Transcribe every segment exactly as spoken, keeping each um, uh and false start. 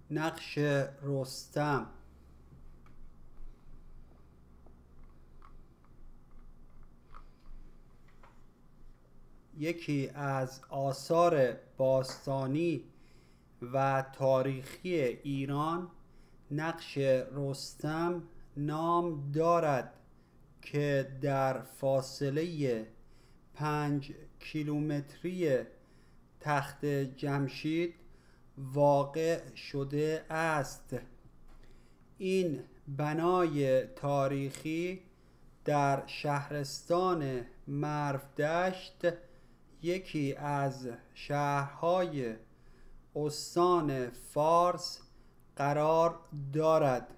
نقش رستم. یکی از آثار باستانی و تاریخی ایران نقش رستم نام دارد که در فاصله پنج کیلومتری تخت جمشید واقع شده است. این بنای تاریخی در شهرستان مرودشت، یکی از شهرهای استان فارس، قرار دارد.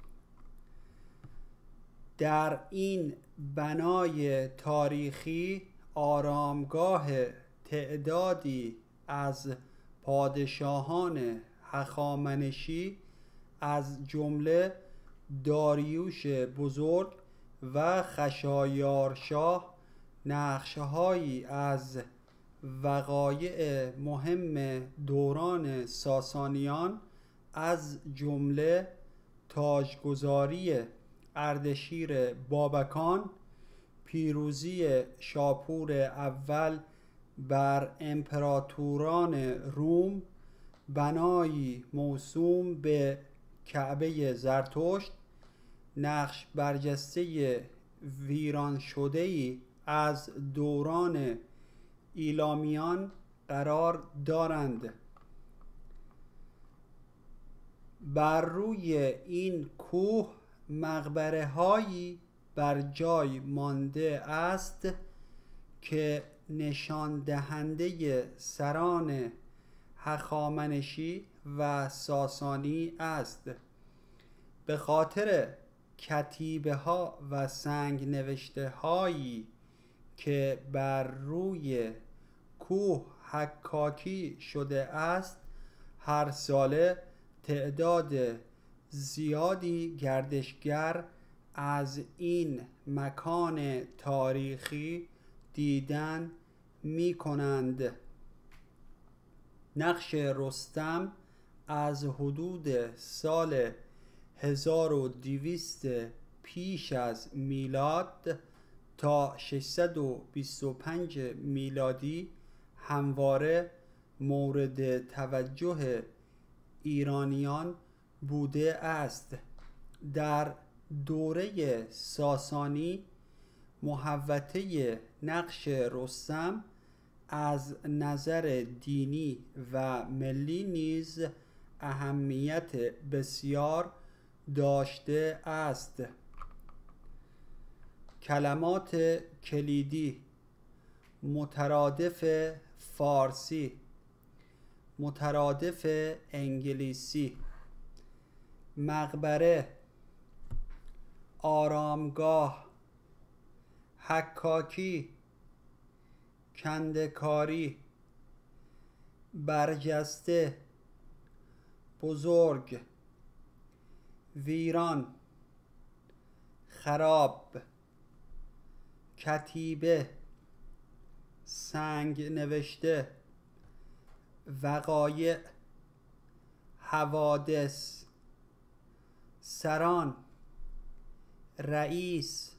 در این بنای تاریخی آرامگاه تعدادی از پادشاهان هخامنشی از جمله داریوش بزرگ و خشایارشاه نقشهایی از وقایع مهم دوران ساسانیان از جمله تاجگذاری اردشیر بابکان، پیروزی شاپور اول بر امپراتوران روم، بنایی موسوم به کعبه زرتشت، نقش برجسته ویران شده‌ای از دوران ایلامیان قرار دارند. بر روی این کوه مقبره هایی بر جای مانده است که نشان دهنده سران هخامنشی و ساسانی است. به خاطر کتیبه ها و سنگ نوشته هایی که بر روی کوه حکاکی شده است، هر ساله تعداد زیادی گردشگر از این مکان تاریخی دیدن می کنند. نقش رستم از حدود سال هزار و دویست پیش از میلاد تا ششصد و بیست و پنج میلادی همواره مورد توجه ایرانیان بوده است. در دوره ساسانی محوطه نقش رستم از نظر دینی و ملی نیز اهمیت بسیار داشته است. کلمات کلیدی: مترادف فارسی، مترادف انگلیسی. مقبره، آرامگاه، حکاکی، کنده‌کاری، برجسته، بزرگ، ویران، خراب، کتیبه، سنگ نوشته، وقایع، حوادث، سران، رئیس،